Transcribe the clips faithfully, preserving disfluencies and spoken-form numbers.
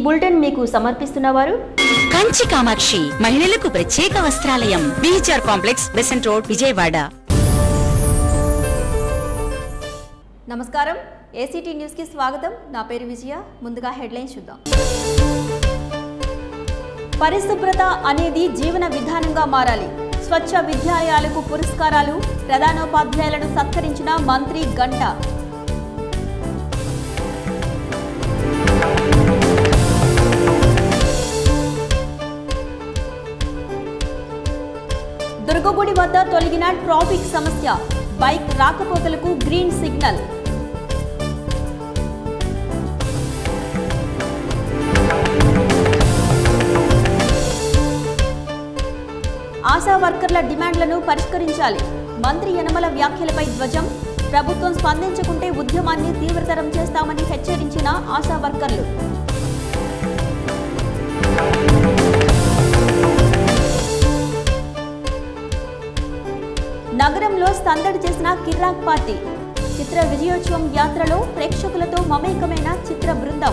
Bulletin మీకు సమర్పిస్తున్నవారు కంచి కామాక్షి మహిళలకు ప్రత్యేక వస్త్రాలయం BHR complex Besant road Vijayawada. నమస్కారం, ఏసీటీ న్యూస్ కి స్వాగతం. నా పేరు విజయ. ముందుగా హెడ్లైన్స్ చూద్దాం. పరిశుభ్రత అనేది జీవన విధానంగా మారాలి. స్వచ్ఛ విద్యాలయాలకు పురస్కారాలు, ప్రధానోపాధ్యాయులను సత్కరించిన మంత్రి గంట. దుర్గగుడి వద్ద తొలగిన ట్రాఫిక్ సమస్య, బైక్ రాకపోకలకు గ్రీన్ సిగ్నల్. ఆశా వర్కర్ల డిమాండ్లను పరిష్కరించాలి. మంత్రి యనమల వ్యాఖ్యలపై ధ్వజం. ప్రభుత్వం స్పందించకుంటే ఉద్యమాన్ని తీవ్రతరం చేస్తామని హెచ్చరించిన ఆశా వర్కర్లు. నగరంలో సందడి చేసిన కిర్రాక్ పార్టీ. చిత్ర విజయోత్సవం యాత్రలో ప్రేక్షకులతో మమేకమైన చిత్ర బృందం.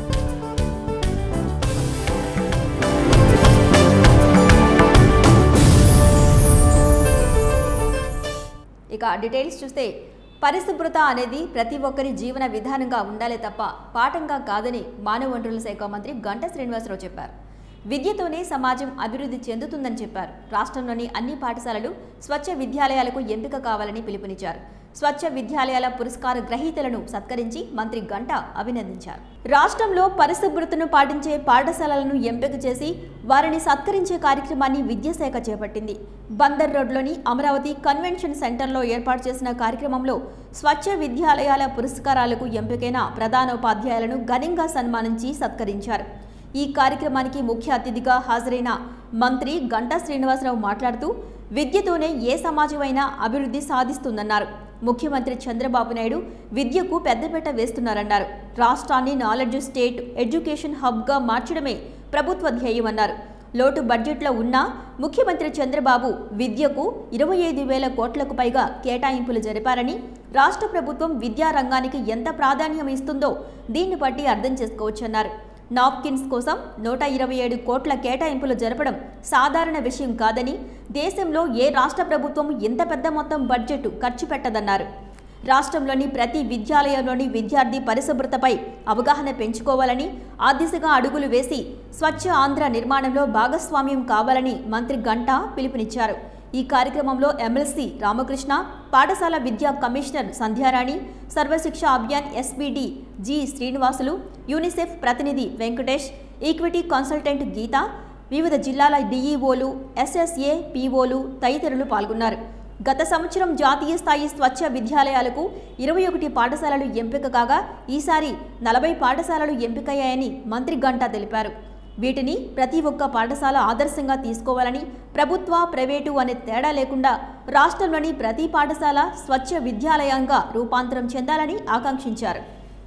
ఇక డీటెయిల్స్ చూస్తే, పరిశుభ్రత అనేది ప్రతి ఒక్కరి జీవన విధానంగా ఉండాలి తప్ప పాఠంగా కాదని మానవ వనరుల శాఖ మంత్రి గంటా శ్రీనివాసరావు చెప్పారు. విద్యతోనే సమాజం అభివృద్ధి చెందుతుందని చెప్పారు. రాష్ట్రంలోని అన్ని పాఠశాలలు స్వచ్ఛ విద్యాలయాలకు ఎంపిక కావాలని పిలుపునిచ్చారు. స్వచ్ఛ విద్యాలయాల పురస్కార గ్రహీతలను సత్కరించి మంత్రి గంటా అభినందించారు. రాష్ట్రంలో పరిశుభ్రతను పాటించే పాఠశాలలను ఎంపిక చేసి వారిని సత్కరించే కార్యక్రమాన్ని విద్యాశాఖ చేపట్టింది. బందర్ రోడ్లోని అమరావతి కన్వెన్షన్ సెంటర్లో ఏర్పాటు చేసిన కార్యక్రమంలో స్వచ్ఛ విద్యాలయాల పురస్కారాలకు ఎంపికైన ప్రధానోపాధ్యాయులను ఘనంగా సన్మానించి సత్కరించారు. ఈ కార్యక్రమానికి ముఖ్య అతిథిగా హాజరైన మంత్రి గంటా శ్రీనివాసరావు మాట్లాడుతూ, విద్యతోనే ఏ సమాజమైనా అభివృద్ధి సాధిస్తుందన్నారు. ముఖ్యమంత్రి చంద్రబాబు నాయుడు విద్యకు పెద్దపీట వేస్తున్నారన్నారు. రాష్ట్రాన్ని నాలెడ్జ్ స్టేట్ ఎడ్యుకేషన్ హబ్గా మార్చడమే ప్రభుత్వ ధ్యేయమన్నారు. లోటు బడ్జెట్లో ఉన్నా ముఖ్యమంత్రి చంద్రబాబు విద్యకు ఇరవై ఐదు వేల కోట్లకు పైగా కేటాయింపులు జరిపారని, రాష్ట్ర ప్రభుత్వం విద్యారంగానికి ఎంత ప్రాధాన్యం ఇస్తుందో దీన్ని బట్టి అర్థం చేసుకోవచ్చన్నారు. నాప్కిన్స్ కోసం నూట ఇరవై ఏడు కోట్ల కేటాయింపులు జరపడం సాధారణ విషయం కాదని, దేశంలో ఏ రాష్ట్ర ప్రభుత్వం ఇంత పెద్ద మొత్తం బడ్జెట్ ఖర్చు పెట్టదన్నారు. రాష్ట్రంలోని ప్రతి విద్యాలయంలోని విద్యార్థి పరిశుభ్రతపై అవగాహన పెంచుకోవాలని, ఆ దిశగా అడుగులు వేసి స్వచ్ఛ ఆంధ్ర నిర్మాణంలో భాగస్వామ్యం కావాలని మంత్రి గంటా పిలుపునిచ్చారు. ఈ కార్యక్రమంలో ఎమ్మెల్సీ రామకృష్ణ, పాఠశాల విద్యా commissioner Sandhyarani, Sarvashiksha Abhiyan SPD G Srinivasulu, UNICEF ప్రతినిధి వెంకటేష్, ఈక్విటీ కన్సల్టెంట్ గీత, వివిధ జిల్లాల డీఈఓలు, ఎస్ఎస్ఏ పీఓలు తదితరులు పాల్గొన్నారు. గత సంవత్సరం జాతీయ స్థాయి స్వచ్ఛ విద్యాలయాలకు ఇరవై ఒకటి పాఠశాలలు ఎంపిక కాగా ఈసారి నలభై పాఠశాలలు ఎంపికయ్యాయని మంత్రి గంటా తెలిపారు. వీటిని ప్రతి ఒక్క పాఠశాల ఆదర్శంగా తీసుకోవాలని, ప్రభుత్వ ప్రైవేటు అనే తేడా లేకుండా రాష్ట్రంలోని ప్రతి పాఠశాల స్వచ్ఛ విద్యాలయంగా రూపాంతరం చెందాలని ఆకాంక్షించారు.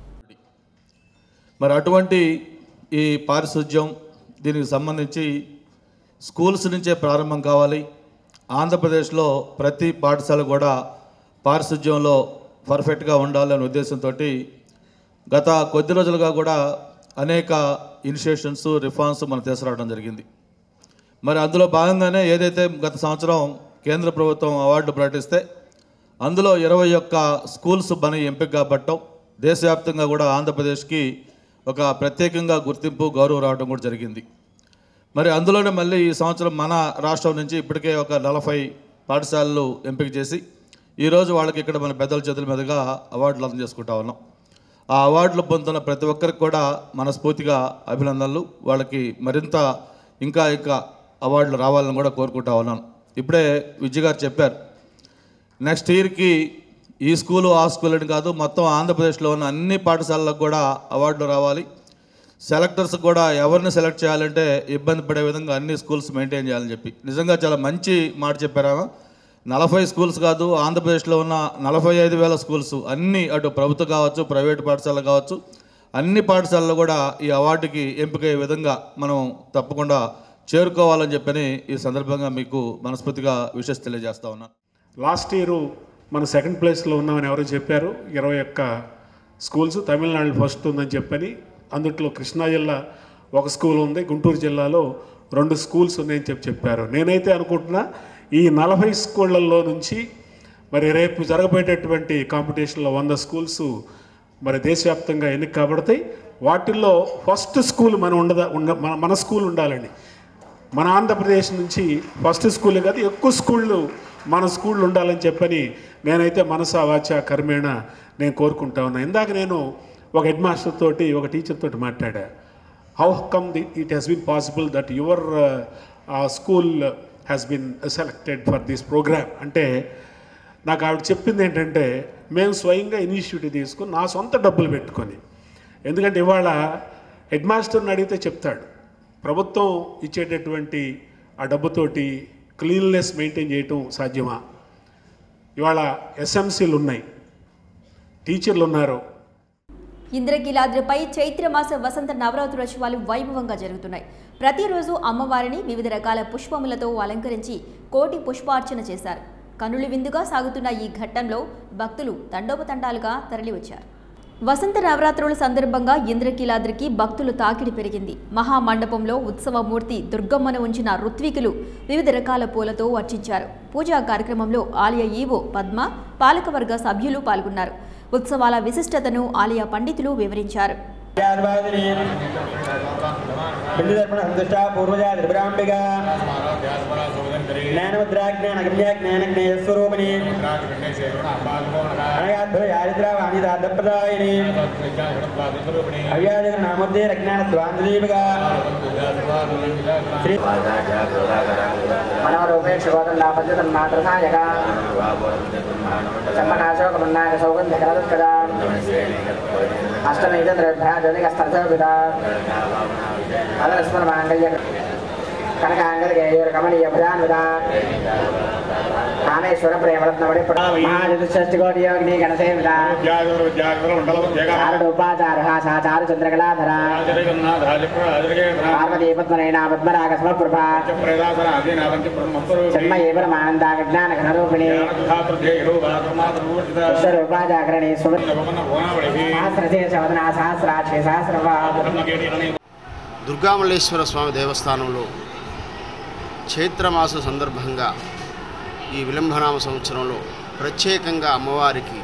మరి అటువంటి ఈ పారిశుధ్యం దీనికి సంబంధించి స్కూల్స్ నుంచే ప్రారంభం కావాలి. ఆంధ్రప్రదేశ్లో ప్రతి పాఠశాల కూడా పారిశుధ్యంలో పర్ఫెక్ట్గా ఉండాలనే ఉద్దేశంతో గత కొద్ది రోజులుగా కూడా అనేక ఇనిషియేషన్స్ రిఫార్మ్స్ మనం తీసుకురావడం జరిగింది. మరి అందులో భాగంగానే ఏదైతే గత సంవత్సరం కేంద్ర ప్రభుత్వం అవార్డు ప్రకటిస్తే అందులో ఇరవై ఒక్క స్కూల్స్ మన ఎంపిక కాబట్టం దేశవ్యాప్తంగా కూడా ఆంధ్రప్రదేశ్కి ఒక ప్రత్యేకంగా గుర్తింపు గౌరవం రావడం కూడా జరిగింది. మరి అందులోనే మళ్ళీ ఈ సంవత్సరం మన రాష్ట్రం నుంచి ఇప్పటికే ఒక నలభై పాఠశాలలు ఎంపిక చేసి ఈరోజు వాళ్ళకి ఇక్కడ మన పెద్దల చేతుల మీదుగా అవార్డులు అందజేసుకుంటా ఉన్నాం. ఆ అవార్డులు పొందుతున్న ప్రతి ఒక్కరికి కూడా మనస్ఫూర్తిగా అభినందనలు. వాళ్ళకి మరింత ఇంకా ఇంకా అవార్డులు రావాలని కూడా కోరుకుంటా ఉన్నాను. ఇప్పుడే విజయ్ గారు చెప్పారు, నెక్స్ట్ ఇయర్కి ఈ స్కూలు ఆ స్కూల్ అని కాదు, మొత్తం ఆంధ్రప్రదేశ్లో ఉన్న అన్ని పాఠశాలలకు కూడా అవార్డులు రావాలి. సెలెక్టర్స్ కూడా ఎవరిని సెలెక్ట్ చేయాలంటే ఇబ్బంది పడే విధంగా అన్ని స్కూల్స్ మెయింటైన్ చేయాలని చెప్పి నిజంగా చాలా మంచి మాట చెప్పారా. నలభై స్కూల్స్ కాదు, ఆంధ్రప్రదేశ్లో ఉన్న నలభై ఐదు వేల స్కూల్స్ అన్నీ, అటు ప్రభుత్వం కావచ్చు ప్రైవేట్ పాఠశాలలు కావచ్చు, అన్ని పాఠశాలలు కూడా ఈ అవార్డుకి ఎంపికయ్యే విధంగా మనం తప్పకుండా చేరుకోవాలని చెప్పని ఈ సందర్భంగా మీకు మనస్ఫూర్తిగా విషెస్ తెలియజేస్తా ఉన్నాను. లాస్ట్ ఇయర్ మన సెకండ్ ప్లేస్లో ఉన్నామని ఎవరో చెప్పారు. ఇరవై ఒక్క స్కూల్స్ తమిళనాడు ఫస్ట్ ఉందని చెప్పని, అందుట్లో కృష్ణా జిల్లా ఒక స్కూల్ ఉంది, గుంటూరు జిల్లాలో రెండు స్కూల్స్ ఉన్నాయని చెప్పి చెప్పారు. నేనైతే అనుకుంటున్నా ఈ నలభై స్కూళ్ళల్లో నుంచి మరి రేపు జరగబోయేటటువంటి కాంపిటీషన్లో వంద స్కూల్స్ మరి దేశవ్యాప్తంగా ఎన్నిక కాబడతాయి. వాటిల్లో ఫస్ట్ స్కూల్ మన ఉండదా ఉండ మన స్కూల్ ఉండాలండి. మన ఆంధ్రప్రదేశ్ నుంచి ఫస్ట్ స్కూలే కాదు, ఎక్కువ స్కూళ్ళు మన స్కూళ్ళు ఉండాలని చెప్పని నేనైతే మనసా వాచ కర్మేణ నేను కోరుకుంటా ఉన్నా. ఇందాక నేను ఒక హెడ్ మాస్టర్ తోటి ఒక టీచర్ తోటి మాట్లాడా. How come the it has been possible that your school has been selected for this program అంటే నాకు ఆవిడ చెప్పింది ఏంటంటే, మేము స్వయంగా ఇనిషియేటివ్ తీసుకుని నా సొంత డబ్బులు పెట్టుకొని, ఎందుకంటే ఇవాళ హెడ్ మాస్టర్ని అడిగితే చెప్తాడు ప్రభుత్వం ఇచ్చేటటువంటి ఆ డబ్బుతోటి క్లీన్లెస్ మెయింటైన్ చేయటం సాధ్యమా? ఇవాళ ఎస్ఎంసీలు ఉన్నాయి, టీచర్లు ఉన్నారు. ఇంద్రకీలాద్రిపై చైత్రమాస వసంత నవరాత్రోత్సవాలు వైభవంగా జరుగుతున్నాయి. ప్రతిరోజు అమ్మవారిని వివిధ రకాల పుష్పములతో అలంకరించి కోటి పుష్పార్చన చేశారు. కనులు విందుగా సాగుతున్న ఈ ఘట్టంలో భక్తులు తండోపతండాలుగా తరలివచ్చారు. వసంత నవరాత్రుల సందర్భంగా ఇంద్రకీలాద్రికి భక్తులు తాకిడి పెరిగింది. మహామండపంలో ఉత్సవమూర్తి దుర్గమ్మను ఉంచిన ఋత్వికులు వివిధ రకాల పూలతో అర్చించారు. పూజా కార్యక్రమంలో ఆలయ ఈవో పద్మ, పాలకవర్గ సభ్యులు పాల్గొన్నారు. ఉత్సవాల విశిష్టతను ఆలయ పండితులు వివరించారు. కనకాంగళీయ ప్రధాన కామేశ్వర ప్రేమరత్నవడి మహాచతుష్టి యోగిని గణసేవిత చారుడోపాచార సాచారు చంద్రకళాధర పార్వతీ పద్మనైనా పద్మరాగ సమప్రభా జన్మయే పరమానంద జ్ఞాన ఘనరూపిణి విశ్వరూపాచాకరణి సహస్రశేషవదన సహస్రాక్షి సహస్రవా. దుర్గామల్లేశ్వర స్వామి దేవస్థానంలో చైత్రమాస సందర్భంగా ఈ విలంబనామ సంవత్సరంలో ప్రత్యేకంగా అమ్మవారికి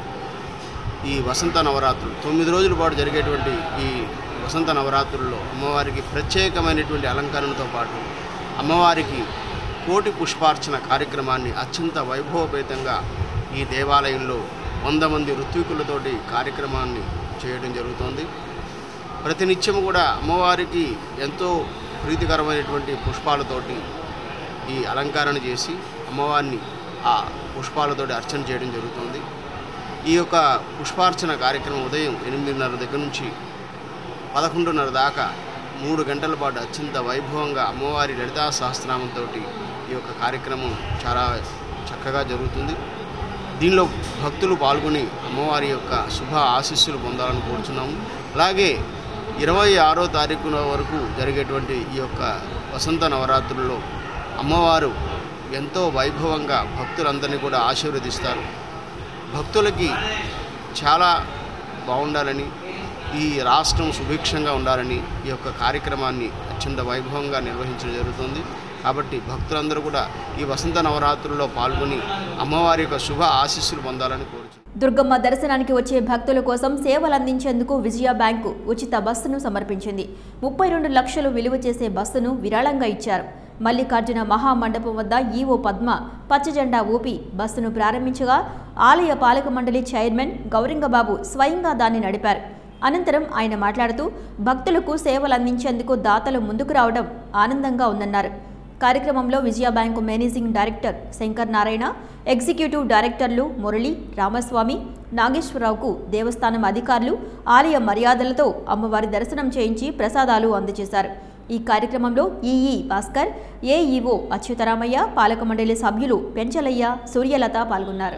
ఈ వసంత నవరాత్రులు తొమ్మిది రోజుల పాటు జరిగేటువంటి ఈ వసంత నవరాత్రుల్లో అమ్మవారికి ప్రత్యేకమైనటువంటి అలంకరణతో పాటు అమ్మవారికి కోటి పుష్పార్చన కార్యక్రమాన్ని అత్యంత వైభవపేతంగా ఈ దేవాలయంలో వంద మంది ఋత్వికులతోటి కార్యక్రమాన్ని చేయడం జరుగుతోంది. ప్రతినిత్యం కూడా అమ్మవారికి ఎంతో ప్రీతికరమైనటువంటి పుష్పాలతోటి ఈ అలంకరణ చేసి అమ్మవారిని ఆ పుష్పాలతోటి అర్చన చేయడం జరుగుతుంది. ఈ యొక్క పుష్పార్చన కార్యక్రమం ఉదయం ఎనిమిదిన్నర దగ్గర నుంచి పదకొండున్నర దాకా మూడు గంటల పాటు అత్యంత వైభవంగా అమ్మవారి లలితా సహస్రనామంతో ఈ యొక్క కార్యక్రమం చాలా చక్కగా జరుగుతుంది. దీనిలో భక్తులు పాల్గొని అమ్మవారి యొక్క శుభ ఆశీస్సులు పొందాలని కోరుచున్నాము. అలాగే ఇరవై ఆరో తారీఖున వరకు జరిగేటువంటి ఈ యొక్క వసంత నవరాత్రుల్లో అమ్మవారు ఎంతో వైభవంగా భక్తులందరినీ కూడా ఆశీర్వదిస్తారు. భక్తులకి చాలా బాగుండాలని, ఈ రాష్ట్రం సుభిక్షంగా ఉండాలని ఈ యొక్క కార్యక్రమాన్ని అత్యంత వైభవంగా నిర్వహించడం జరుగుతుంది. కాబట్టి భక్తులందరూ కూడా ఈ వసంత నవరాత్రుల్లో పాల్గొని అమ్మవారి యొక్క శుభ ఆశీస్సులు పొందాలని కోరుచున్నాను. దుర్గమ్మ దర్శనానికి వచ్చే భక్తుల కోసం సేవలు అందించేందుకు విజయ బ్యాంకు ఉచిత బస్సును సమర్పించింది. ముప్పై రెండు లక్షలు విలువ చేసే బస్సును విరాళంగా ఇచ్చారు. మల్లికార్జున మహామండపం వద్ద ఈవో పద్మ పచ్చజెండా ఊపి బస్సును ప్రారంభించగా ఆలయ పాలక మండలి చైర్మన్ గౌరింగబాబు స్వయంగా దాన్ని నడిపారు. అనంతరం ఆయన మాట్లాడుతూ భక్తులకు సేవలు అందించేందుకు దాతలు ముందుకు రావడం ఆనందంగా ఉందన్నారు. కార్యక్రమంలో Vijaya bank managing director Shankar Narayana, executive డైరెక్టర్లు మురళి, రామస్వామి, నాగేశ్వరరావుకు దేవస్థానం అధికారులు ఆలయ మర్యాదలతో అమ్మవారి దర్శనం చేయించి ప్రసాదాలు అందజేశారు. ఈ కార్యక్రమంలో ఈఈ భాస్కర్, ఏఈఓ అచ్యుతరామయ్య, పాలక మండలి సభ్యులు పెంచలయ్య, సూర్యలత పాల్గొన్నారు.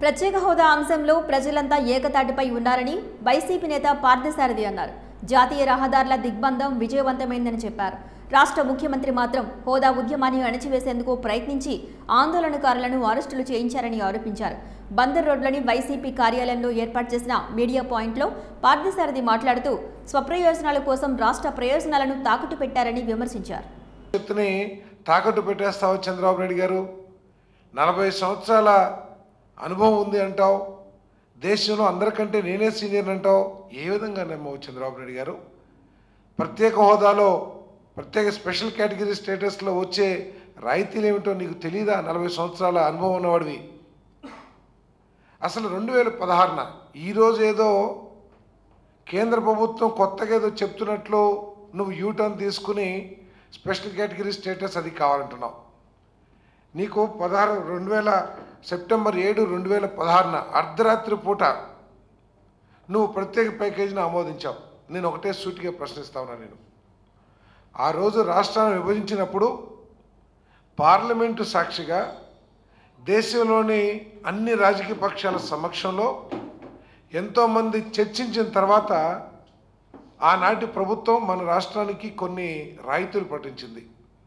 ప్రత్యేక హోదా అంశంలో ప్రజలంతా ఏకతాటిపై ఉన్నారని వైసీపీ నేత పార్థసారథి అన్నారు. జాతీయ రహదారుల దిగ్బంధం విజయవంతమైందని చెప్పారు. రాష్ట్ర ముఖ్యమంత్రి మాత్రం హోదా ఉద్యమాన్ని అణచివేసేందుకు ప్రయత్నించి ఆందోళనకారులను అరెస్టులు చేయించారని ఆరోపించారు. బందర్ రోడ్లోని వైసీపీ కార్యాలయంలో ఏర్పాటు చేసిన మీడియా పాయింట్లో పార్థసారథి మాట్లాడుతూ స్వప్రయోజనాల కోసం రాష్ట్ర ప్రయోజనాలను తాకట్టు పెట్టారని విమర్శించారు. తాకట్టు పెట్టేస్తావు చంద్రబాబు నాయుడు గారు, నలభై సంవత్సరాల అనుభవం ఉంది అంటావు, దేశంలో అందరికంటే నేనే సీనియర్ అంటావు. ఏ విధంగా నమ్మవు చంద్రబాబు నాయుడు గారు? ప్రత్యేక హోదాలో ప్రత్యేక స్పెషల్ కేటగిరీ స్టేటస్లో వచ్చే రాయితీలు ఏమిటో నీకు తెలీదా? నలభై సంవత్సరాల అనుభవం ఉన్నవాడివి. అసలు రెండు వేల పదహారున ఈరోజు ఏదో కేంద్ర ప్రభుత్వం కొత్తగా ఏదో చెప్తున్నట్లు నువ్వు యూటర్న్ తీసుకుని స్పెషల్ కేటగిరీ స్టేటస్ అది కావాలంటున్నావు. నీకు పదహారు రెండు వేల సెప్టెంబర్ ఏడు రెండు వేల పదహారున అర్ధరాత్రి పూట నువ్వు ప్రత్యేక ప్యాకేజీని ఆమోదించావు. నేను ఒకటే సూటిగా ప్రశ్నిస్తా ఉన్నా. నేను ఆ రోజు రాష్ట్రాన్ని విభజించినప్పుడు పార్లమెంటు సాక్షిగా దేశంలోని అన్ని రాజకీయ పక్షాల సమక్షంలో ఎంతోమంది చర్చించిన తర్వాత ఆనాటి ప్రభుత్వం మన రాష్ట్రానికి కొన్ని రాయితీలు ప్రకటించింది.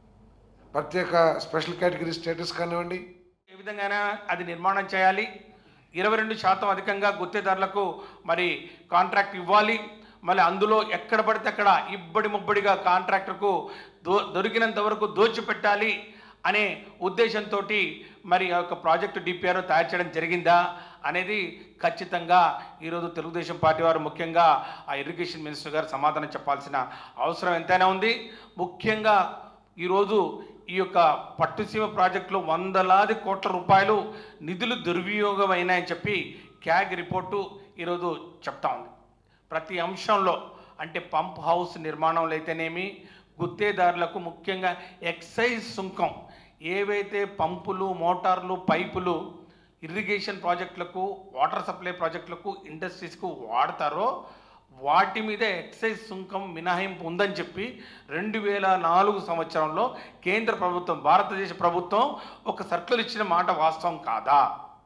ప్రత్యేక స్పెషల్ కేటగిరీ స్టేటస్ కానివ్వండి, ఏ విధంగా అది నిర్మాణం చేయాలి, ఇరవై రెండు శాతం అధికంగా గుత్తేదారులకు మరి కాంట్రాక్ట్ ఇవ్వాలి, మళ్ళీ అందులో ఎక్కడ పడితే అక్కడ ఇబ్బడి ముబ్బడిగా కాంట్రాక్టర్కు దో దొరికినంత వరకు దోచిపెట్టాలి అనే ఉద్దేశంతో మరి ఆ యొక్క ప్రాజెక్టు డిపిఆర్ తయారు చేయడం జరిగిందా అనేది ఖచ్చితంగా ఈరోజు తెలుగుదేశం పార్టీ వారు ముఖ్యంగా ఆ ఇరిగేషన్ మినిస్టర్ గారు సమాధానం చెప్పాల్సిన అవసరం ఎంతైనా ఉంది. ముఖ్యంగా ఈరోజు ఈ యొక్క పట్టుసీమ ప్రాజెక్టులో వందలాది కోట్ల రూపాయలు నిధులు దుర్వినియోగం అయినాయని చెప్పి క్యాగ్ రిపోర్టు ఈరోజు చెప్తా ఉంది. ప్రతి అంశంలో అంటే పంప్ హౌస్ నిర్మాణంలో అయితేనేమి, గుత్తేదారులకు ముఖ్యంగా ఎక్సైజ్ సుంకం, ఏవైతే పంపులు, మోటార్లు, పైపులు ఇరిగేషన్ ప్రాజెక్టులకు, వాటర్ సప్లై ప్రాజెక్టులకు, ఇండస్ట్రీస్కు వాడతారో వాటి మీద ఎక్సైజ్ సుంకం మినహాయింపు ఉందని చెప్పి రెండు వేల నాలుగు సంవత్సరంలో కేంద్ర ప్రభుత్వం, భారతదేశ ప్రభుత్వం ఒక సర్కులర్ ఇచ్చిన మాట వాస్తవం కాదా?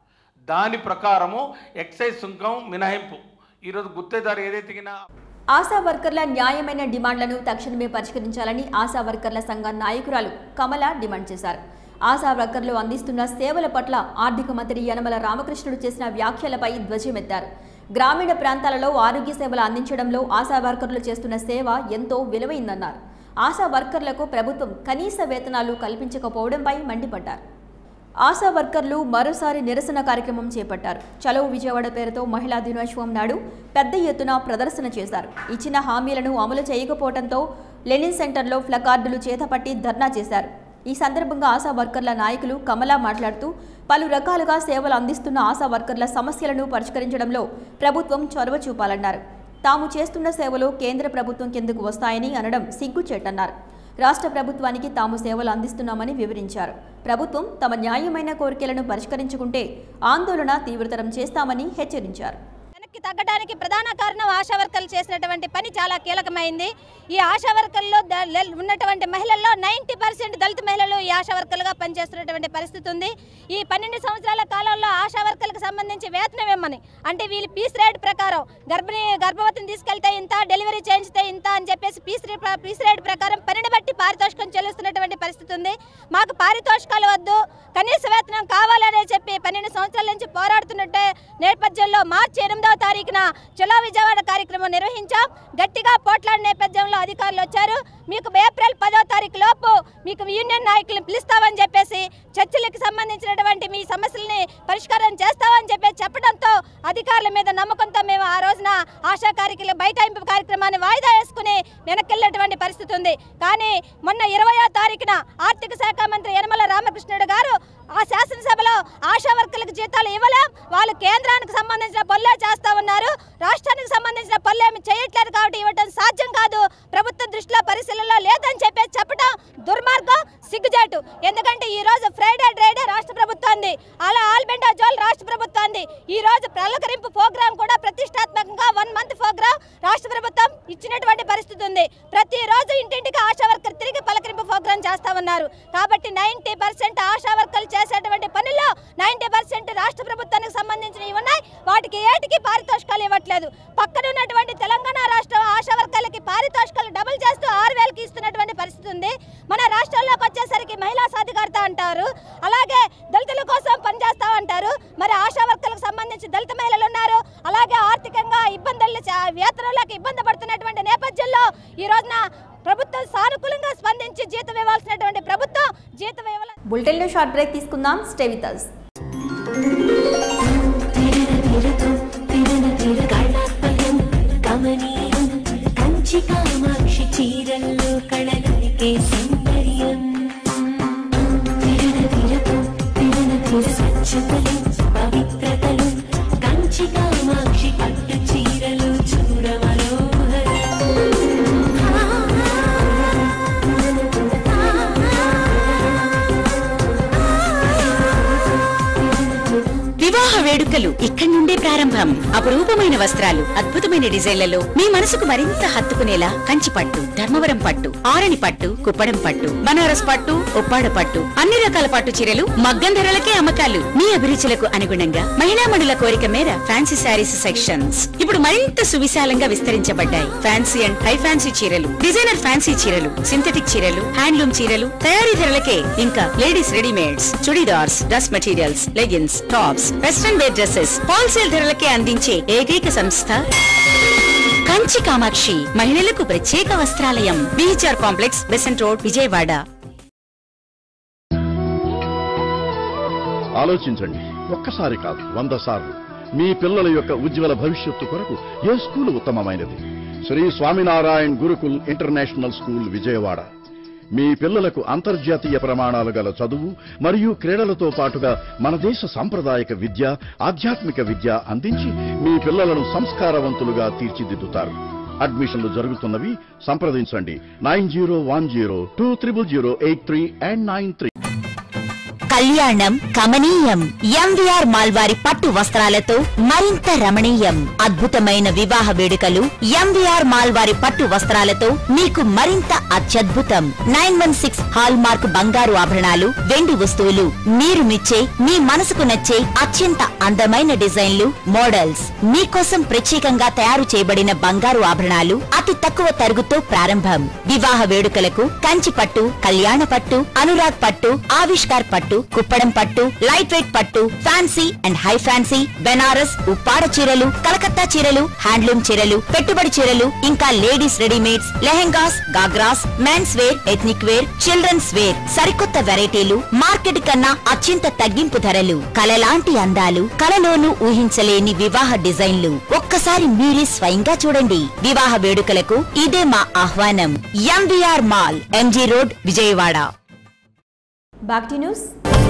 దాని ప్రకారము ఎక్సైజ్ సుంకం మినహాయింపు ఈరోజు గుత్తేదారు ఏదైతే ఆశా వర్కర్ల న్యాయమైన డిమాండ్లను తక్షణమే పరిష్కరించాలని ఆశా వర్కర్ల సంఘ నాయకురాలు కమల డిమాండ్ చేశారు. ఆశా వర్కర్లు అందిస్తున్న సేవల పట్ల ఆర్థిక మంత్రి యనమల రామకృష్ణుడు చేసిన వ్యాఖ్యలపై ధ్వజమెత్తారు. గ్రామీణ ప్రాంతాలలో ఆరోగ్య సేవలు అందించడంలో ఆశా వర్కర్లు చేస్తున్న సేవ ఎంతో విలువైందన్నారు. ఆశా వర్కర్లకు ప్రభుత్వం కనీస వేతనాలు కల్పించకపోవడంపై మండిపడ్డారు. ఆశా వర్కర్లు మరోసారి నిరసన కార్యక్రమం చేపట్టారు. చలో విజయవాడ పేరుతో మహిళా దినోత్సవం నాడు పెద్ద ఎత్తున ప్రదర్శన చేశారు. ఇచ్చిన హామీలను అమలు చేయకపోవడంతో లెనిన్ సెంటర్లో ప్లకార్డులు చేతపట్టి ధర్నా చేశారు. ఈ సందర్భంగా ఆశా వర్కర్ల నాయకులు కమల మాట్లాడుతూ పలు రకాలుగా సేవలు అందిస్తున్న ఆశా వర్కర్ల సమస్యలను పరిష్కరించడంలో ప్రభుత్వం చొరవ చూపాలన్నారు. తాము చేస్తున్న సేవలు కేంద్ర ప్రభుత్వం కిందకు వస్తాయని అనడం సిగ్గుచేటన్నారు. రాష్ట్ర ప్రభుత్వానికి తాము సేవలు అందిస్తున్నామని వివరించారు. ప్రభుత్వం తమ న్యాయమైన కోరికలను పరిష్కరించుకుంటే ఆందోళన తీవ్రతరం చేస్తామని హెచ్చరించారు. వెనక్కి తగ్గడానికి ప్రధాన కారణం ఆశా వర్కర్లు చేసినటువంటి పని చాలా కీలకమైంది. ఈ ఆశా వర్కర్లో ఉన్నటువంటి మహిళల్లో నైంటీ పర్సెంట్ దళిత మహిళలు ఈ ఆశా వర్కర్లుగా పనిచేస్తున్నటువంటి పరిస్థితి ఉంది. ఈ పన్నెండు సంవత్సరాల కాలంలో ఆశా వర్కర్లకు సంబంధించి వేతనం ఇవ్వమని, అంటే వీళ్ళు పీస్ రేట్ ప్రకారం గర్భిణీ గర్భవతిని తీసుకెళ్తే ఇంత, డెలివరీ చేయించితే ఇంత అని చెప్పేసి పీస్ రేట్ పీస్ రేట్ ప్రకారం పనిని బట్టి పారితోషికం చెల్లిస్తున్నటువంటి పరిస్థితి ఉంది. మాకు పారితోషికాలు వద్దు, కనీస వేతనం కావాలనే చెప్పి పన్నెండు సంవత్సరాల నుంచి పోరాడుతున్నట్టే నేపథ్యంలో మార్చి ఎనిమిదవ తారీఖున చలో విజయవాడ కార్యక్రమం నిర్వహించాం. గట్టిగా పోట్లాడిన నేపథ్యంలో అధికారులు వచ్చారు. మీకు ఏప్రిల్ పదో తారీఖు లోపు మీకు యూనియన్ నాయకులను పిలుస్తామని చెప్పేసి, చర్చలకు సంబంధించినటువంటి మీ సమస్యల్ని పరిష్కారం చేస్తామని చెప్పేసి చెప్పడంతో అధికారుల మీద నమ్మకంతో మేము ఆ రోజున ఆశా కార్యక్రమం బైఠాయింపు కార్యక్రమాన్ని వాయిదా వేసుకుని వెనక్కెళ్ళినటువంటి పరిస్థితి ఉంది. కానీ మొన్న ఇరవయో తారీఖున ఆర్థిక శాఖ మంత్రి యనమల రామకృష్ణుడు గారు ఆ శాసనసభలో ఆశా వర్కర్లకు జీతాలు ఇవ్వలేం, వాళ్ళు కేంద్రానికి సంబంధించిన పనులే చేస్తా ఉన్నారు, రాష్ట్రానికి సంబంధించిన పనులు ఏమి చేయట్లేదు కాబట్టి ఇవ్వటం సాధ్యం కాదు, ప్రభుత్వం దృష్టిలో పరిశీలనలో లేదని చెప్పేసి చెప్పడం దుర్మార్గం, సిగ్గుజాటు. ఎందుకంటే ఈ రోజు ఫ్రైడే డ్రైడే రాష్ట్ర ప్రభుత్వాన్ని, అలా ఆల్బెండా జోల్ రాష్ట్ర ప్రభుత్వాన్ని. ఈ రోజు పలకరింపు ప్రోగ్రాం కూడా ప్రతిష్టాత్మకంగా వన్ మంత్ ప్రోగ్రాం రాష్ట్ర ప్రభుత్వం ఇచ్చినటువంటి పరిస్థితి ఉంది. ప్రతి రోజు ఇంటింటికి ఆశా వర్కర్ తిరిగి పలకరింపు ప్రోగ్రాం చేస్తా ఉన్నారు. కాబట్టి నైంటీ పర్సెంట్ ఆశా వర్కర్లు చేసేటువంటి పనుల్లో నైంటీ పర్సెంట్ రాష్ట్ర ప్రభుత్వానికి సంబంధించినవి ఉన్నాయి. వాటికి ఏటికి పారితోషికాలు ఇవ్వట్లేదు. పక్కన ఉన్నటువంటి తెలంగాణ రాష్ట్రం ఆశా వర్కర్లకి పారితోషికాలు డబుల్ చేస్తూ ఆరు వేలకి ఇస్తున్నటువంటి పరిస్థితి ఉంది. మన రాష్ట్రంలోకి వచ్చేసరికి మహిళా సాధికారత అంటారు, అలాగే దళితుల కోసం పనిచేస్తా అంటారు. మరి ఆశా వర్కర్లకు సంబంధించి దళిత మహిళలు ఉన్నారు, అలాగే ఆర్థికంగా ఇబ్బందులు వేతనాలకు ఇబ్బంది పడుతున్నటువంటి నేపథ్యంలో ఈ రోజున ప్రభుత్వం సానుకూలంగా స్పందించి జీతం ఇవ్వాల్సినటువంటి ప్రభుత్వం జీతం ఇవ్వాలి. బులెటిన్లో షార్ట్ బ్రేక్ తీసుకుందాం. Stay with us. కామాక్షి చీరల్లో కళలకే సౌందర్యం స్వచ్ఛతలు పవిత్రతలు కంచి కామాక్షి పట్టు చీరలు చూడ వివాహ వేడుకలు ఇక్కడి నుండే ప్రారంభం. అపురూపమైన వస్త్రాలు, అద్భుతమైన డిజైన్లలో మీ మనసుకు మరింత హత్తుకునేలా కంచి పట్టు, ధర్మవరం పట్టు, ఆరణి పట్టు, కుప్పడం పట్టు, బనారస్ పట్టు, ఉప్పాడ పట్టు, అన్ని రకాల పట్టు చీరలు మగ్గం ధరలకే అమ్మకాలు. మీ అభిరుచులకు అనుగుణంగా మహిళామణుల కోరిక మేర ఫ్యాన్సీ శారీస్ సెక్షన్స్ ఇప్పుడు మరింత సువిశాలంగా విస్తరించబడ్డాయి. ఫ్యాన్సీ అండ్ హై ఫ్యాన్సీ చీరలు, డిజైనర్ ఫ్యాన్సీ చీరలు, సింథటిక్ చీరలు, హ్యాండ్లూమ్ చీరలు తయారీ ధరలకే. ఇంకా ladies readymades, chudidars, dress materials, leggings, tops, western wear dresses wholesale ధరలకే అందించే ఏకైక సంస్థ కంచి కామాక్షి మహిళలకు ప్రత్యేక వస్త్రాలయం. VHR complex, Besant road, Vijayawada. ఆలోచించండి, ఒక్కసారి కాదు వంద సార్లు. మీ పిల్లల యొక్క ఉజ్వల భవిష్యత్తు కొరకు ఏ స్కూల్ ఉత్తమమైనది? Shri Swaminarayan Gurukul international school, Vijayawada. మీ పిల్లలకు అంతర్జాతీయ ప్రమాణాలు గల చదువు మరియు క్రీడలతో పాటుగా మన దేశ సాంప్రదాయక విద్య, ఆధ్యాత్మిక విద్య అందించి మీ పిల్లలను సంస్కారవంతులుగా తీర్చిదిద్దుతారు. అడ్మిషన్లు జరుగుతున్నవి. సంప్రదించండి nine zero one zero two triple zero eight three and nine three. కళ్యాణం కమనీయం. ఎంవీఆర్ మాల్వారి పట్టు వస్త్రాలతో మరింత రమణీయం. అద్భుతమైన వివాహ వేడుకలు ఎంవీఆర్ మాల్వారి పట్టు వస్త్రాలతో మీకు మరింత అత్యద్భుతం. Nine one six hallmark బంగారు ఆభరణాలు, వెండి వస్తువులు, మీరు మెచ్చే మీ మనసుకు నచ్చే అత్యంత అందమైన డిజైన్లు, మోడల్స్ మీకోసం ప్రత్యేకంగా తయారు చేయబడిన బంగారు ఆభరణాలు అతి తక్కువ తరుగుతో ప్రారంభం. వివాహ వేడుకలకు కంచి పట్టు, కళ్యాణ పట్టు, అనురాగ్ పట్టు, ఆవిష్కార్ పట్టు, కుప్పడం పట్టు, లైట్ వెయిట్ పట్టు, fancy and high fancy, Banaras, Uppada చీరలు, కలకత్తా చీరలు, హ్యాండ్లూమ్ చీరలు, పెట్టుబడి చీరలు, ఇంకా ladies readymades, lehengas, ghagras, mens wear, ethnic wear, childrens wear, సరికొత్త వెరైటీలు, మార్కెట్ కన్నా అత్యంత తగ్గింపు ధరలు, కలలాంటి అందాలు, కలలోనూ ఊహించలేని వివాహ డిజైన్లు ఒక్కసారి మీరే స్వయంగా చూడండి. వివాహ వేడుకలకు ఇదే మా ఆహ్వానం. MVR mall, MG road, Vijayawada. Back to news.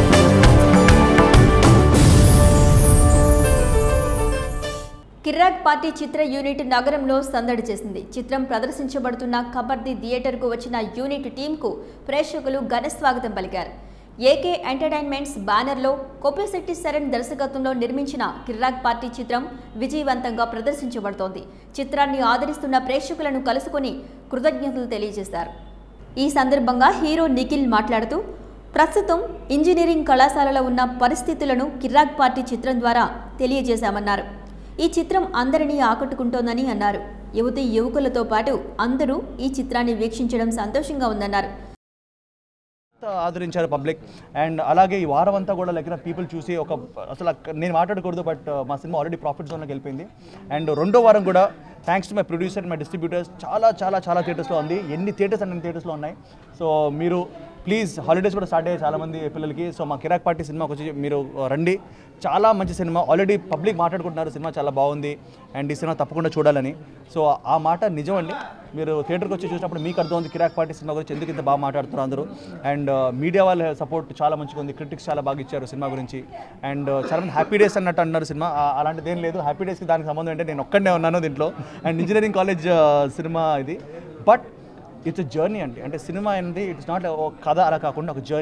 Kirrak party చిత్ర యూనిట్ నగరంలో సందడి చేసింది. చిత్రం ప్రదర్శించబడుతున్న కబర్దీ థియేటర్కు వచ్చిన యూనిట్ టీంకు ప్రేక్షకులు ఘన స్వాగతం పలికారు. ఏకే ఎంటర్టైన్మెంట్స్ బ్యానర్లో కొప్పిశెట్టి శరణ్ దర్శకత్వంలో నిర్మించిన కిర్రాక్ పార్టీ చిత్రం విజయవంతంగా ప్రదర్శించబడుతోంది. చిత్రాన్ని ఆదరిస్తున్న ప్రేక్షకులను కలుసుకుని కృతజ్ఞతలు తెలియజేశారు. ఈ సందర్భంగా హీరో నిఖిల్ మాట్లాడుతూ, ప్రస్తుతం ఇంజనీరింగ్ కళాశాలలో ఉన్న పరిస్థితులను కిర్రాక్ పార్టీ చిత్రం ద్వారా తెలియజేశామన్నారు. ఈ చిత్రం అందరినీ ఆకట్టుకుంటోందని అన్నారు. యువతీ యువకులతో పాటు అందరూ ఈ చిత్రాన్ని వీక్షించడం సంతోషంగా ఉందన్నారు. ఆదరించారు పబ్లిక్. అండ్ అలాగే ఈ వారం అంతా కూడా లెక్కన పీపుల్ చూసి ఒక అసలు నేను మాట్లాడకూడదు, బట్ మా సినిమా ఆల్రెడీ ప్రాఫిట్ జోన్లోకి వెళ్ళిపోయింది. అండ్ రెండో వారం కూడా thanks to my producer, my distributors, చాలా చాలా చాలా థియేటర్స్లో ఉంది. ఎన్ని థియేటర్స్ అన్ని థియేటర్స్లో ఉన్నాయి. సో మీరు ప్లీజ్, హాలిడేస్ కూడా స్టార్ట్ అయ్యాయి చాలామంది పిల్లలకి. సో మా కిరాక్ పార్టీ సినిమాకి వచ్చి మీరు రండి. చాలా మంచి సినిమా. ఆల్రెడీ పబ్లిక్ మాట్లాడుకుంటున్నారు సినిమా చాలా బాగుంది అండ్ ఈ సినిమా తప్పకుండా చూడాలని. సో ఆ మాట నిజం అండి. మీరు థియేటర్కి వచ్చి చూసినప్పుడు మీకు అర్థం ఉంది కిరాక్ పార్టీ సినిమా గురించి ఎందుకు ఇంత బాగా మాట్లాడుతున్నారు అందరూ. అండ్ మీడియా వాళ్ళ సపోర్ట్ చాలా మంచిగా ఉంది. క్రిటిక్స్ చాలా బాగా ఇచ్చారు సినిమా గురించి. అండ్ చాలా మంది హ్యాపీ డేస్ అన్నట్టు అన్నారు సినిమా. అలాంటిది ఏం లేదు. హ్యాపీ డేస్కి దానికి సంబంధం అంటే నేను ఒక్కడనే ఉన్నాను దీంట్లో. అండ్ ఇంజనీరింగ్ కాలేజ్ సినిమా ఇది. బట్ ఇట్స్ జర్నీ అండి. అంటే సినిమా అనేది ఇట్స్ నాట్ ఒక కథ అలా కాకుండా ఒక జర్నీ.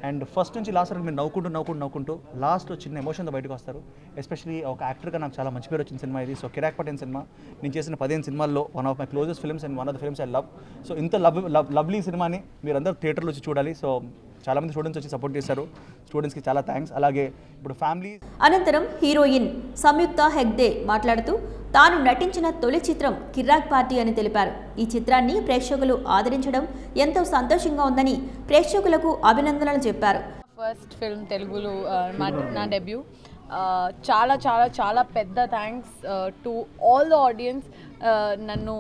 అండ్ ఫస్ట్ నుంచి లాస్ట్ వరకు మీరు నవ్వుకుంటూ నవ్వుకుంటూ నవ్వుకుంటూ లాస్ట్లో చిన్న ఎమోషన్తో బయటకు వస్తారు. ఎస్పెషలీ ఒక యాక్టర్గా నాకు చాలా మంచి పేరు వచ్చిన సినిమా ఇది. సో కిరాక్ పటేన్ సినిమా నేను చేసిన పదిహేను సినిమాల్లో one of my closest films and one of the films I love. So ఇంత లవ్ లవ్ లవ్లీ సినిమాని మీరు అందరూ థియేటర్లో వచ్చి చూడాలి. సో చాలామంది స్టూడెంట్స్ వచ్చి సపోర్ట్ చేశారు. స్టూడెంట్స్కి చాలా థ్యాంక్స్. అలాగే ఇప్పుడు ఫ్యామిలీ. అనంతరం హీరోయిన్ సంయుక్త హెగ్డే మాట్లాడుతూ తాను నటించిన తొలి చిత్రం కిర్రాక్ పార్టీ అని తెలిపారు. ఈ చిత్రాన్ని ప్రేక్షకులు ఆదరించడం ఎంతో సంతోషంగా ఉందని ప్రేక్షకులకు అభినందనలు చెప్పారు. ఫస్ట్ ఫిల్మ్ తెలుగులో నా డెబ్యూ. చాలా చాలా చాలా పెద్ద thanks to all the audience నన్ను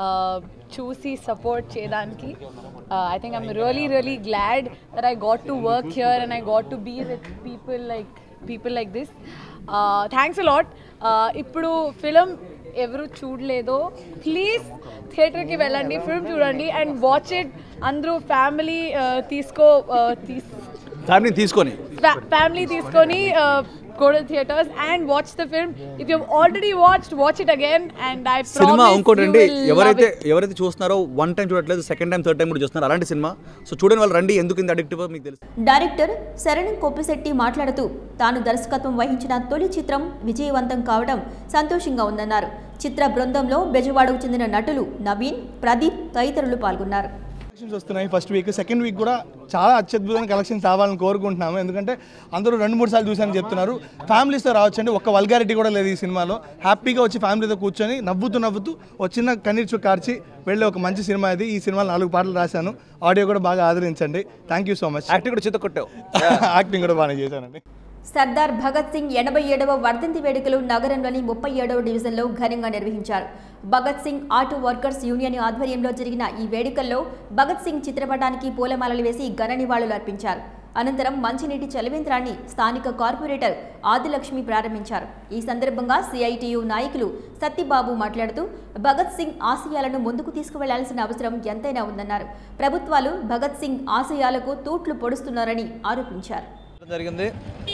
చూసి సపోర్ట్ చేయడానికి. I think I'm really really glad that I got to work here and I got to be with people like people like this. Thanks a lot. ఇప్పుడు film ఎవరు చూడలేదో please థియేటర్కి వెళ్ళండి, film చూడండి and watch it. అందరూ family తీసుకో family తీసుకొని family తీసుకొని go to theaters and watch the film. If you have already watched, watch it again and I promise సినిమా ఇంకోటండి, ఎవరైతే it. ఎవరైతే చూస్తున్నారో వన్ టైం చూడట్లేదు, సెకండ్ టైం థర్డ్ టైం కూడా చూస్తున్నారు అలాంటి సినిమా. సో చూడని వాళ్ళు రండి. ఎందుకు ఇంత అడిక్టివ్ మీకు తెలుసు. డైరెక్టర్ శరణ్ కొప్పిశెట్టి మాట్లాడుతూ తాను దర్శకత్వం వహించిన తొలి చిత్రం విజయవంతం కావడం సంతోషంగా ఉందన్నారు. చిత్ర బృందంలో బెజవాడకు చెందిన నటులు నవీన్, ప్రదీప్ తదితరులు పాల్గొన్నారు. వస్తున్నాయి ఫస్ట్ వీక్, సెకండ్ వీక్ కూడా చాలా అత్యద్భుతమైన కలెక్షన్స్ రావాలని కోరుకుంటున్నాము. ఎందుకంటే అందరూ రెండు మూడు సార్లు చూసారని చెప్తున్నారు. ఫ్యామిలీస్తో రావచ్చండి, ఒక్క వల్గారిటీ కూడా లేదు ఈ సినిమాలో. హ్యాపీగా వచ్చి ఫ్యామిలీతో కూర్చొని నవ్వుతూ నవ్వుతూ ఒక చిన్న కన్నీరు చుక్క కార్చి వెళ్ళే ఒక మంచి సినిమా ఇది. ఈ సినిమాలో నాలుగు పాటలు రాశాను, ఆడియో కూడా బాగా ఆదరించండి. Thank you so much. Acting కూడా చిత్త కొట్టావు. యాక్టింగ్ కూడా బాగానే చేశానండి. సర్దార్ భగత్ సింగ్ ఎనభై ఏడవ వర్ధంతి వేడుకలు నగరంలోని ముప్పై ఏడవ డివిజన్లో ఘనంగా నిర్వహించారు. Bhagat Singh auto workers union ఆధ్వర్యంలో జరిగిన ఈ వేడుకల్లో భగత్ సింగ్ చిత్రపటానికి పూలమాలలు వేసి ఘన నివాళులు అర్పించారు. అనంతరం మంచినీటి చలివేంద్రాన్ని స్థానిక కార్పొరేటర్ ఆదిలక్ష్మి ప్రారంభించారు. ఈ సందర్భంగా సిఐటియు నాయకులు సత్యబాబు మాట్లాడుతూ భగత్ సింగ్ ఆశయాలను ముందుకు తీసుకువెళ్లాల్సిన అవసరం ఎంతైనా ఉందన్నారు. ప్రభుత్వాలు భగత్ సింగ్ ఆశయాలకు తూట్లు పొడుస్తున్నారని ఆరోపించారు. జరిగింది.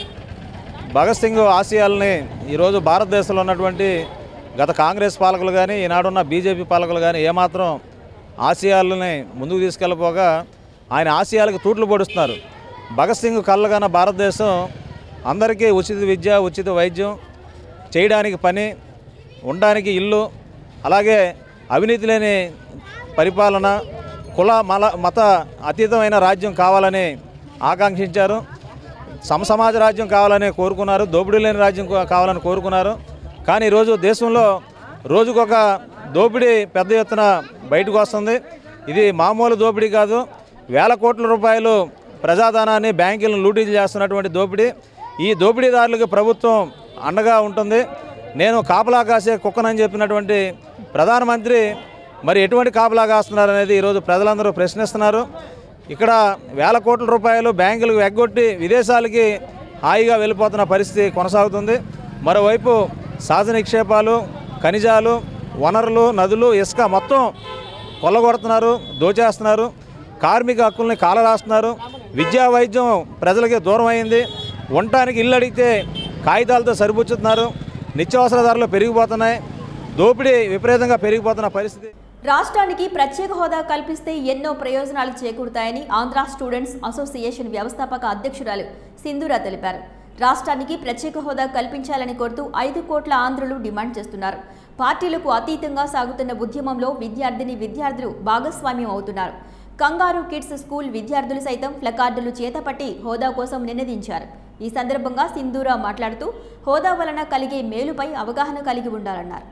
భగత్ సింగ్ ఆశయాలని ఈరోజు భారతదేశంలో ఉన్నటువంటి గత కాంగ్రెస్ పాలకులు కానీ ఈనాడున్న బీజేపీ పాలకులు కానీ ఏమాత్రం ఆశయాలని ముందుకు తీసుకెళ్ళపోగా ఆయన ఆశయాలకు తూట్లు పొడుస్తున్నారు. భగత్ సింగ్ కళ్ళగాన భారతదేశం అందరికీ ఉచిత విద్య, ఉచిత వైద్యం, చేయడానికి పని, ఉండడానికి ఇల్లు, అలాగే అవినీతి లేని పరిపాలన, కుల మల మత అతీతమైన రాజ్యం కావాలని ఆకాంక్షించారు. సమసమాజ రాజ్యం కావాలని కోరుకున్నారు. దోపిడీ లేని రాజ్యం కావాలని కోరుకున్నారు. కానీ ఈరోజు దేశంలో రోజుకొక దోపిడీ పెద్ద ఎత్తున బయటకు వస్తుంది. ఇది మామూలు దోపిడీ కాదు. వేల కోట్ల రూపాయలు ప్రజాధనాన్ని బ్యాంకులను లూటీ చేస్తున్నటువంటి దోపిడీ. ఈ దోపిడీదారులకు ప్రభుత్వం అండగా ఉంటుంది. నేను కాపలా కాసే కుక్కనని చెప్పినటువంటి ప్రధానమంత్రి మరి ఎటువంటి కాపలా కాస్తున్నారు అనేది ఈరోజు ప్రజలందరూ ప్రశ్నిస్తున్నారు. ఇక్కడ వేల కోట్ల రూపాయలు బ్యాంకులకు ఎగ్గొట్టి విదేశాలకి హాయిగా వెళ్ళిపోతున్న పరిస్థితి కొనసాగుతుంది. మరోవైపు సహజ నిక్షేపాలు, ఖనిజాలు, వనరులు, నదులు, ఇసుక మొత్తం కొల్లగొడుతున్నారు, దోచేస్తున్నారు. కార్మిక హక్కుల్ని కాలరాస్తున్నారు. విద్యా వైద్యం ప్రజలకి దూరం అయింది. ఉండటానికి ఇల్లు అడిగితే కాగితాలతో సరిపుచ్చుతున్నారు. నిత్యావసర ధరలు పెరిగిపోతున్నాయి. దోపిడీ విపరీతంగా పెరిగిపోతున్న పరిస్థితి. రాష్ట్రానికి ప్రత్యేక హోదా కల్పిస్తే ఎన్నో ప్రయోజనాలు చేకూరుతాయని ఆంధ్ర స్టూడెంట్స్ అసోసియేషన్ వ్యవస్థాపక అధ్యక్షురాలు సింధూర తెలిపారు. రాష్ట్రానికి ప్రత్యేక హోదా కల్పించాలని కోరుతూ ఐదు కోట్ల ఆంధ్రులు డిమాండ్ చేస్తున్నారు. పార్టీలకు అతీతంగా సాగుతున్న ఉద్యమంలో విద్యార్థిని విద్యార్థులు భాగస్వామ్యం అవుతున్నారు. కంగారు కిడ్స్ స్కూల్ విద్యార్థులు సైతం ప్లకార్డులు చేతపట్టి హోదా కోసం నినదించారు. ఈ సందర్భంగా సింధూర మాట్లాడుతూ హోదా వలన కలిగే మేలుపై అవగాహన కలిగి ఉండాలన్నారు.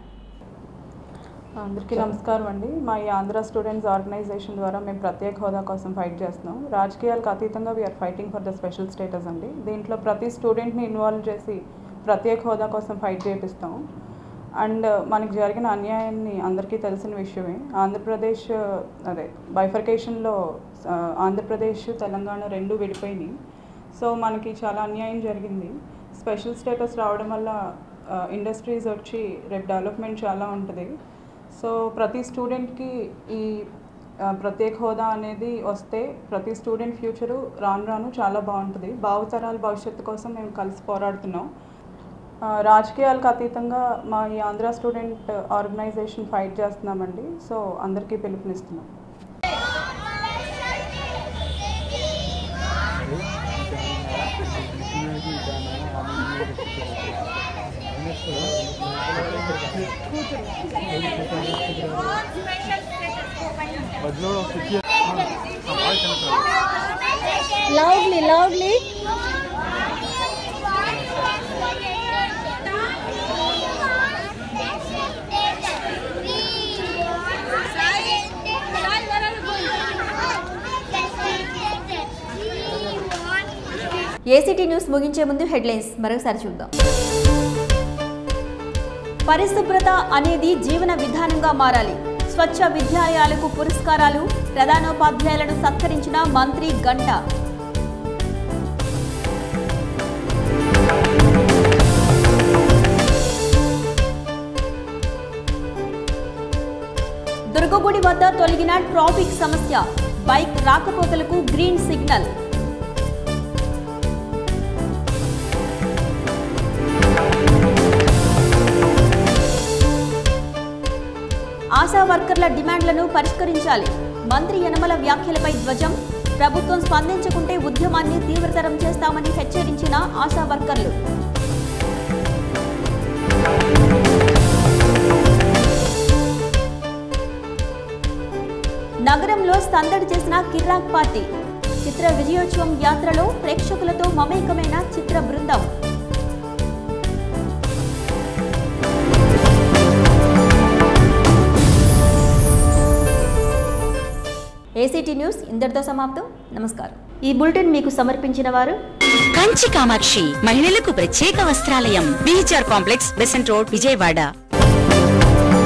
అందరికీ నమస్కారం అండి. మా ఈ ఆంధ్ర స్టూడెంట్స్ ఆర్గనైజేషన్ ద్వారా మేము ప్రత్యేక హోదా కోసం ఫైట్ చేస్తున్నాం. రాజకీయాలకు అతీతంగా we are fighting for the special status అండి. దీంట్లో ప్రతి స్టూడెంట్ని ఇన్వాల్వ్ చేసి ప్రత్యేక హోదా కోసం ఫైట్ చేపిస్తాం. అండ్ మనకి జరిగిన అన్యాయాన్ని అందరికీ తెలిసిన విషయమే. ఆంధ్రప్రదేశ్ అదే బైఫర్కేషన్లో ఆంధ్రప్రదేశ్ తెలంగాణ రెండు విడిపోయినాయి. సో మనకి చాలా అన్యాయం జరిగింది. స్పెషల్ స్టేటస్ రావడం వల్ల ఇండస్ట్రీస్ వచ్చి రేపు డెవలప్మెంట్ చాలా ఉంటుంది. సో ప్రతి స్టూడెంట్కి ఈ ప్రత్యేక హోదా అనేది వస్తే ప్రతి స్టూడెంట్ ఫ్యూచరు రాను రాను చాలా బాగుంటుంది. భావితరాల భవిష్యత్తు కోసం మేము కలిసి పోరాడుతున్నాం. రాజకీయాలకు అతీతంగా మా ఈ ఆంధ్ర స్టూడెంట్ ఆర్గనైజేషన్ ఫైట్ చేస్తున్నామండి. సో అందరికీ పిలుపునిస్తున్నాం. Loudly, loudly. ఏసీటీ న్యూస్ ముగించే ముందు హెడ్లైన్స్ మరోసారి చూద్దాం. పరిశుభ్రత అనేది జీవన విధానంగా మారాలి. స్వచ్ఛ విద్యాలయాలకు పురస్కారాలు, ప్రధానోపాధ్యాయులను సత్కరించిన మంత్రి గంట. దుర్గగుడి వద్ద తొలగిన ట్రాఫిక్ సమస్య, బైక్ రాకపోకలకు గ్రీన్ సిగ్నల్. ఆశా వర్కర్ల డిమాండ్లను పరిష్కరించాలి. మంత్రి యనమల వ్యాఖ్యలపై ధ్వజం. ప్రభుత్వం స్పందించకుంటే ఉద్యమాన్ని తీవ్రతరం చేస్తామని హెచ్చరించిన ఆశా వర్కర్లు. నగరంలో సందడి చేసిన కిర్రాక్ పార్టీ. చిత్ర విజయోత్సవం యాత్రలో ప్రేక్షకులతో మమేకమైన చిత్ర బృందం. ఏసీటీ న్యూస్ ఇంతటితో సమాప్తం. నమస్కారం. ఈ బులెటిన్ మీకు సమర్పించిన వారు కంచి కామాక్షి మహిళలకు ప్రత్యేక వస్త్రాలయం, BHR complex, Besant road, Vijayawada.